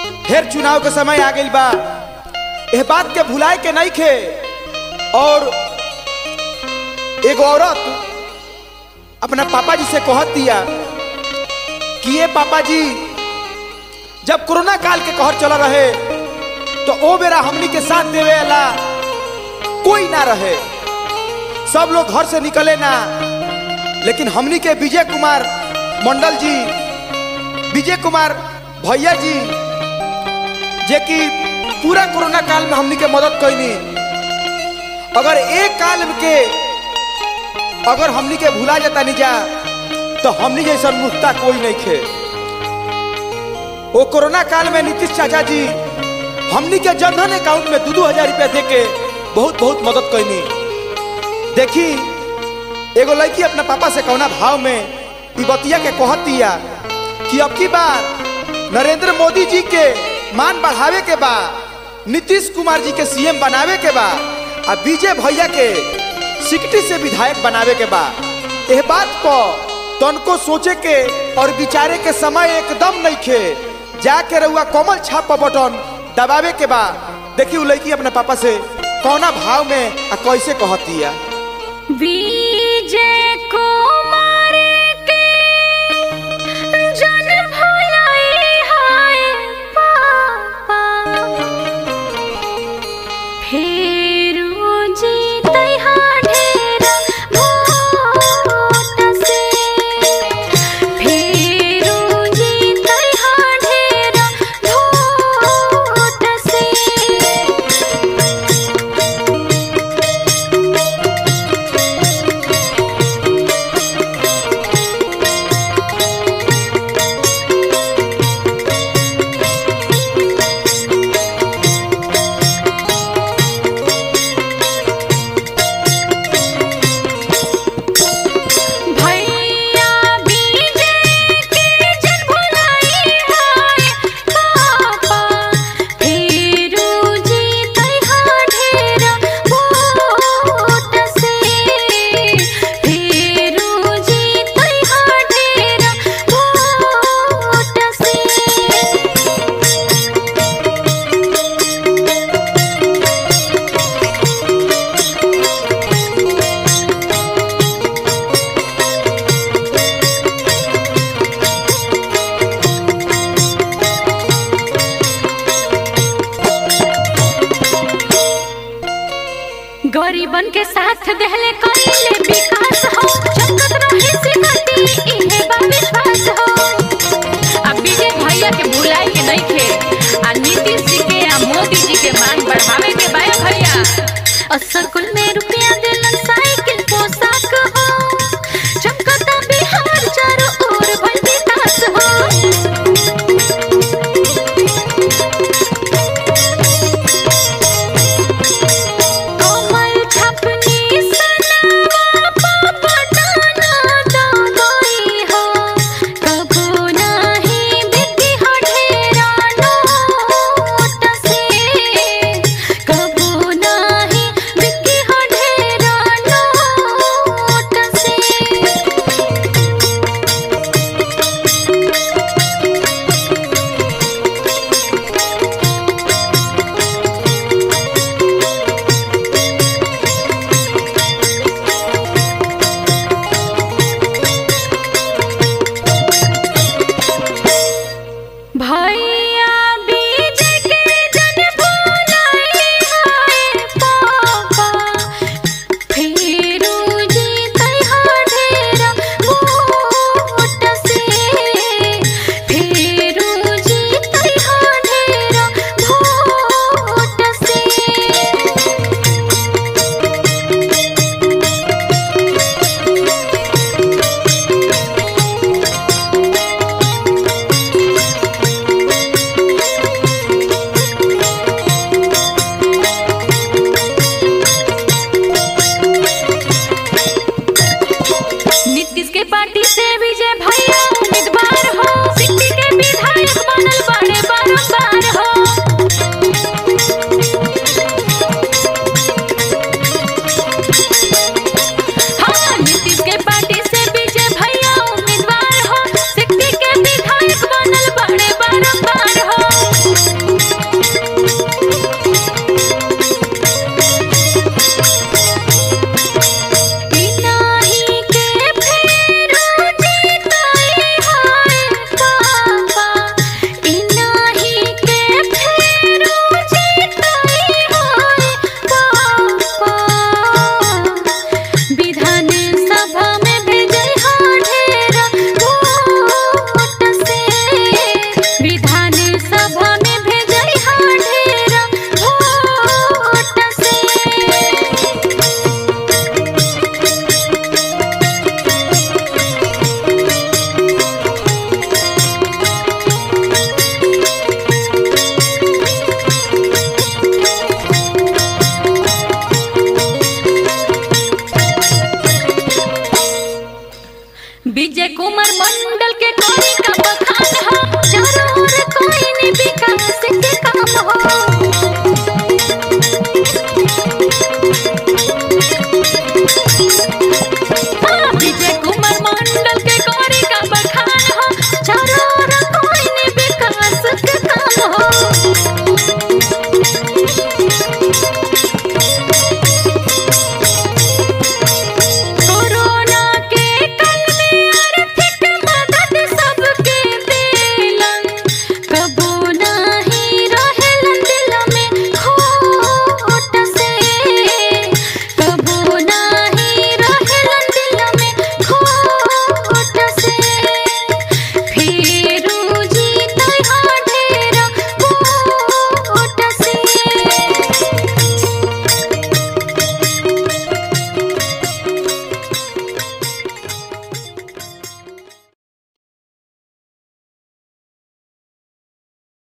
फिर चुनाव के समय आ गई बा, यह बात के भुलाए के नहीं खे। और एक औरत अपना पापा जी से कहत दिया कि ये पापा जी, जब कोरोना काल के कहर चला रहे तो ओ बेरा हमनी के साथ देवे वाला कोई ना रहे, सब लोग घर से निकले ना। लेकिन हमनी के विजय कुमार मंडल जी, विजय कुमार भैया जी, जे कि पूरा कोरोना काल में हमनी के मदद कैनी। अगर एक काल के अगर हमनी के भुला जाता नहीं जा तो हमनी जैसा मुफ्ता कोई नहीं खे। वो कोरोना काल में नीतीश चाचा जी हमनी के जनधन अकाउंट में 2-2 हजार रुपया दे के बहुत बहुत मदद कैनी। देखी एगो लड़की अपना पापा से कौना भाव में ई बतिया के कहत दिया कि अब की बार नरेंद्र मोदी जी के मान बढ़ावे के बा, नीतीश कुमार जी के सीएम बनावे के बा, आ विजय भैया के सिकटी से विधायक बनावे के बा। यह बात को तनको सोचे के और विचारे के समय एकदम नहीं खे। जाके रहुआ कमल छाप बटन दबावे के बा। देखिए लड़की अपने पापा से कौना भाव में आ कैसे कहती है। विजय कुमार के जन भुलाए हाय पापा, फेरू जीते हाँ ढेरा वोट से, फेरू जीते हाँ ढेरा वोट से। गरीबन के साथ दहले कइले विकास हो, चमकत रहे सिकटी इहे बा विश्वास हो। अब विजय भैया के भुलाए के नहीं खे, आ नीतीश जी के आ मोदी जी के मान बढ़ावे के बा भैया। असकुल में